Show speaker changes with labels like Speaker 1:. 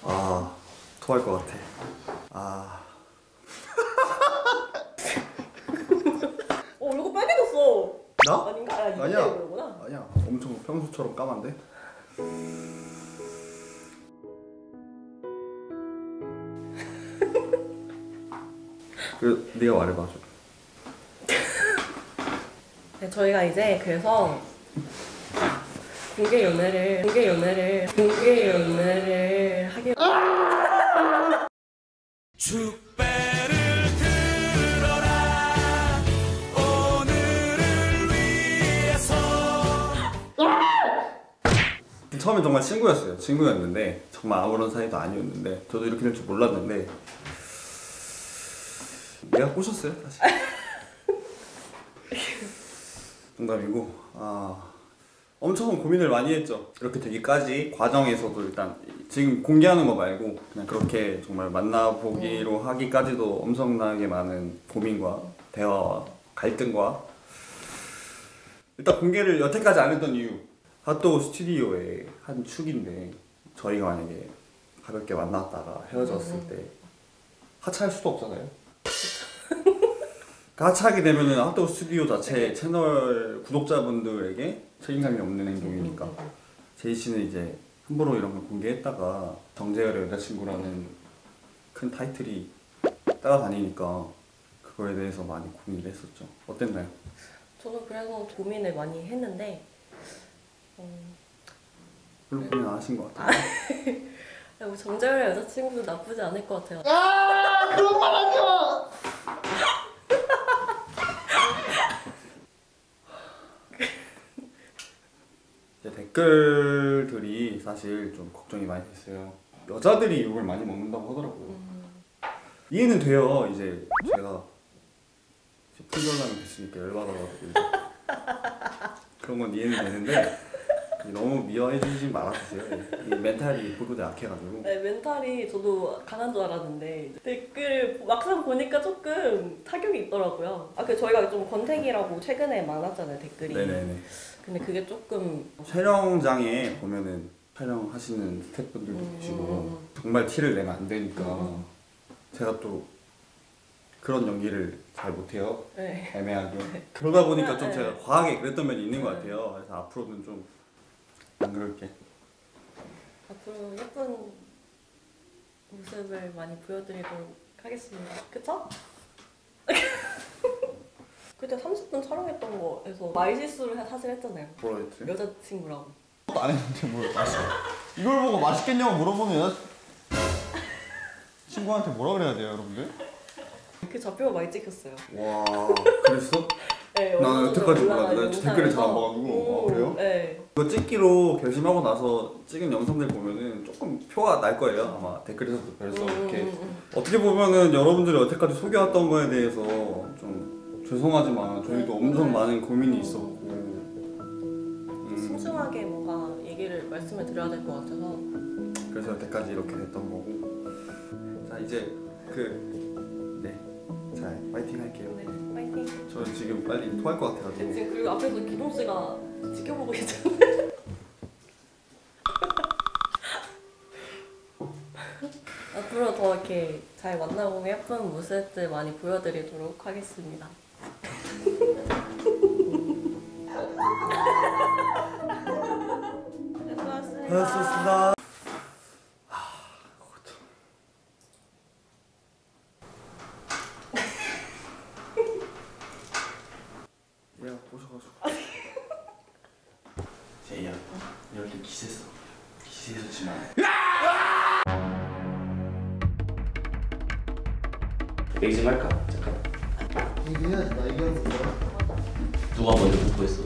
Speaker 1: 아, 토할 것 같아. 아.
Speaker 2: 얼굴 빨개졌어.
Speaker 1: 나?
Speaker 2: 아닌가?
Speaker 1: 아니야.
Speaker 2: 그러구나.
Speaker 1: 아니야. 엄청 평소처럼 까만데? 그 네가 말해봐 좀.
Speaker 2: 네, 저희가 이제 그래서 공개 연애를 하기로.
Speaker 3: 축배를 들어라 오늘을 위해서.
Speaker 1: 처음엔 정말 친구였는데 정말 아무런 사이도 아니었는데 저도 이렇게 될 줄 몰랐는데 내가 꼬셨어요 사실. 농담이고 엄청 고민을 많이 했죠. 이렇게 되기까지 과정에서도 일단 지금 공개하는 거 말고 그냥 그렇게 정말 만나보기로 하기까지도 엄청나게 많은 고민과 대화와 갈등과 일단 공개를 여태까지 안 했던 이유, 핫도그 스튜디오의 한 축인데 저희가 만약에 가볍게 만났다가 헤어졌을 때 하차할 수도 없잖아요. 하차하게 되면은 핫도그 스튜디오 자체 채널 구독자분들에게 책임감이 없는 행동이니까 제이 씨는 이제 함부로 이런 걸 공개했다가 정재열의 여자친구라는 큰 타이틀이 따라다니니까 그거에 대해서 많이 고민을 했었죠. 어땠나요?
Speaker 2: 저는 그래서 고민을 많이 했는데
Speaker 1: 별로 고민 안 하신 것 같아요.
Speaker 2: 정재열의 여자친구도 나쁘지 않을 것 같아요.
Speaker 1: 야, 그런 말 하지 마! 댓글들이 사실 좀 걱정이 많이 됐어요. 여자들이 욕을 많이 먹는다고 하더라고요. 이해는 돼요. 이제 제가 풀전남이 됐으니까 열받아가지고 그런 건 이해는 되는데 너무 미워해 주시지 말아주세요. 이 멘탈이 보도 약해가지고.
Speaker 2: 네, 멘탈이 저도 강한 줄 알았는데 댓글 막상 보니까 조금 타격이 있더라고요. 그 저희가 좀 권태기라고 최근에 많았잖아요, 댓글이.
Speaker 1: 네네네.
Speaker 2: 근데 그게 조금
Speaker 1: 촬영장에 보면은 촬영하시는 스태프분들도 계시고 정말 티를 내면 안 되니까 제가 또 그런 연기를 잘 못해요.
Speaker 2: 네.
Speaker 1: 애매하게. 그러다 보니까 좀
Speaker 2: 네.
Speaker 1: 제가 과하게 그랬던 면이 있는 것 같아요. 그래서 앞으로는 좀 안 그럴게.
Speaker 2: 앞으로 예쁜 모습을 많이 보여드리도록 하겠습니다. 그쵸? 그때 30분 촬영했던 거에서 말실수를 사실 했잖아요.
Speaker 1: 뭐라 했지?
Speaker 2: 여자친구라고.
Speaker 1: 안 했는데 뭘 맛있어. 이걸 보고 맛있겠냐고 물어보는 여자 친구한테 뭐라 그래야 돼요, 여러분들?
Speaker 2: 그 좌표가 많이 찍혔어요.
Speaker 1: 와, 그랬어?
Speaker 2: 네,
Speaker 1: 나 여태까지 몰라. 나
Speaker 2: 영상에서.
Speaker 1: 댓글을 잘 안 봐가지고. 그래요?
Speaker 2: 네.
Speaker 1: 이거 찍기로 결심하고 나서 찍은 영상들 보면은 조금 표가 날 거예요. 아마 댓글에서도 그래서 이렇게 어떻게 보면은 여러분들이 여태까지 소개했던 거에 대해서 좀 죄송하지만 저희도 엄청 많은 고민이 있었고
Speaker 2: 소중하게 뭔가 얘기를 말씀을 드려야 될 것 같아서
Speaker 1: 그래서 여태까지 이렇게 됐던 거고 자 이제 자 파이팅 할게요.
Speaker 2: 네, 파이팅.
Speaker 1: 저는 지금 빨리 토할 것 같아가지고
Speaker 2: 지금 그리고 앞에서 기동 씨가 지켜보고 계시는데 앞으로 더 이렇게 잘 만나고 예쁜 모습들 많이 보여드리도록 하겠습니다.
Speaker 1: 수고하셨습니다. 얘가 꼬셔가지고 제이야 이럴 때 기세서 지만
Speaker 4: 얘기 좀 할까? 잠깐.
Speaker 5: 얘기해야지. 나 얘기하는 거
Speaker 4: 누가 먼저 뽀뽀했어?